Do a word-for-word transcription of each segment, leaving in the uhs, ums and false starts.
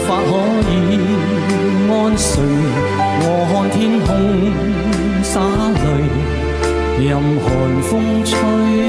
法可以安睡。我看天空灑淚，任寒風吹。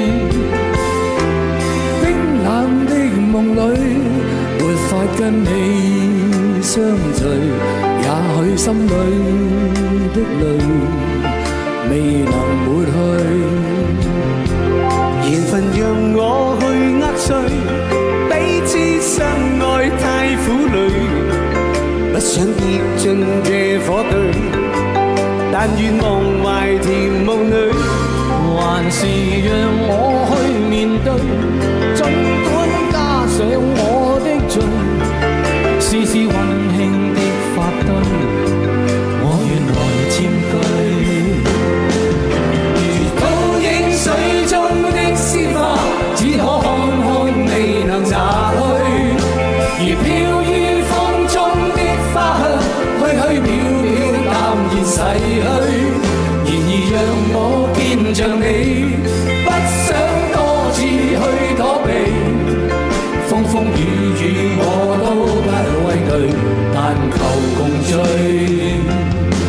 冰冷的夢裏，沒法跟你相聚，也許心裏的淚未能抹去。 緣分讓我去握碎，彼此相愛太苦累，不想跌進這火堆，但願忘懷甜夢裏， 還是讓我去面對，儘管加上我的罪，試試溫馨的發堆，我願來佔據。 如倒影水中的鮮花，只可看看未能摘去，如飄於風中的花香，虛虛渺渺淡然逝去。然而讓我見着你，不想多次去躲避，風風雨雨我都不畏懼，但求共聚。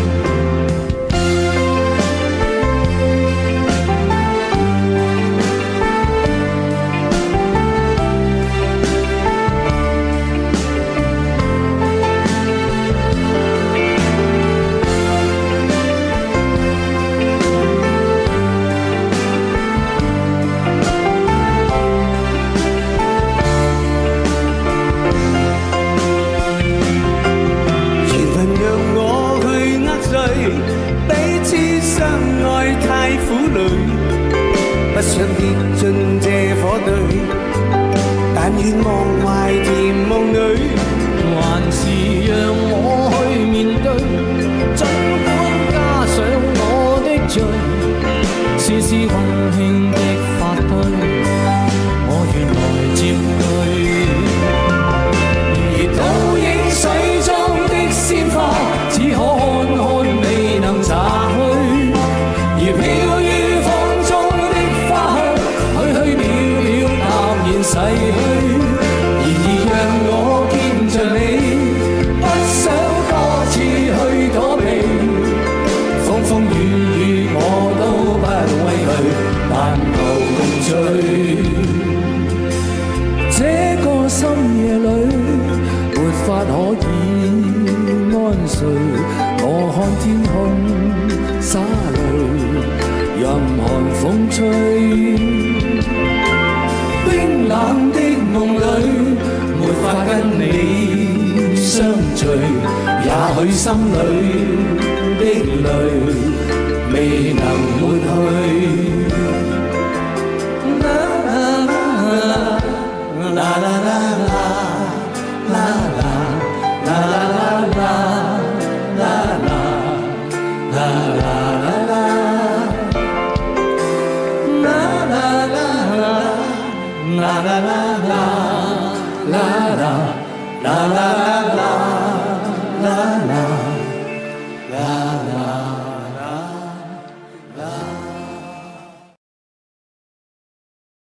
不想跌進這火堆，但願忘懷甜夢裏， 還是讓我去面對，儘管加上我的罪，試試溫馨的發堆，我願來佔據。 如倒影水中的鮮花，只可看看未能摘去，如飄於逝去，然而讓我見着你，不想多次去躲避，風風雨雨我都不畏懼，但求共聚。這個深夜裏，沒法可以安睡，我看天空灑淚，任寒風吹。冰冷的夢裏，沒法跟你相聚，也許心裏的淚未能抹去。啦啦啦啦啦啦啦啦啦啦啦啦啦啦。La la la la la la la la la la la